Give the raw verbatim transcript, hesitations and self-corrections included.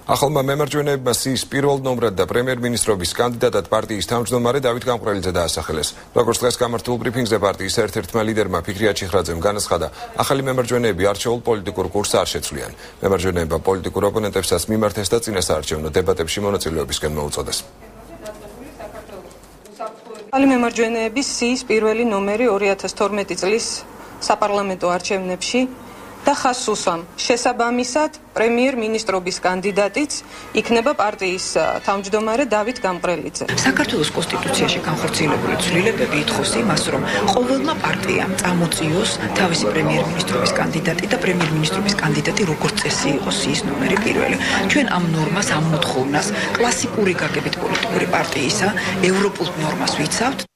ახალმა მემარჯვენეებმა სიის პირველ ნომრად და პრემიერ-მინისტრობის კანდიდატად პარტიის თავმჯდომარე დავით გამყრელიძე დაასახელეს. როგორც დღეს გამართულ ბრიფინგზე პარტიის ერთ-ერთმა ლიდერმა ფიქრია ჩიხრაძემ განაცხადა, ახალი მემარჯვენეები არჩეულ პოლიტიკურ კურსს არ შეცვლიან. მემარჯვენეებმა პოლიტიკურ ოპონენტებსაც მიმართეს და წინასაარჩევნო დებატებში მონაწილეობისკენ მოუწოდეს. ახალი მემარჯვენეების სიის პირველი ნომერი ორი ათას თორმეტი წლის საპარლამენტო არჩევნებში და ხაზს უსვამ. შესაბამისად, პრემიერ-მინისტრობის კანდიდატიც იქნება პარტიის თავმჯდომარე დავით გამყრელიძე. საქართველოს კონსტიტუციაში განხორციელებული ცვლილებები ითხოვს იმას, რომ ყოველმა პარტიამ წამოწიოს თავისი პრემიერ-მინისტრობის კანდიდატი და პრემიერ-მინისტრობის კანდიდატი როგორც წესი იყოს სიის ნომერი პირველი. ჩვენ ამ ნორმას, ამ მოთხოვნას კლასიკური გაგებით პოლიტიკური პარტიისა ევროპულ ნორმას ვიცავთ.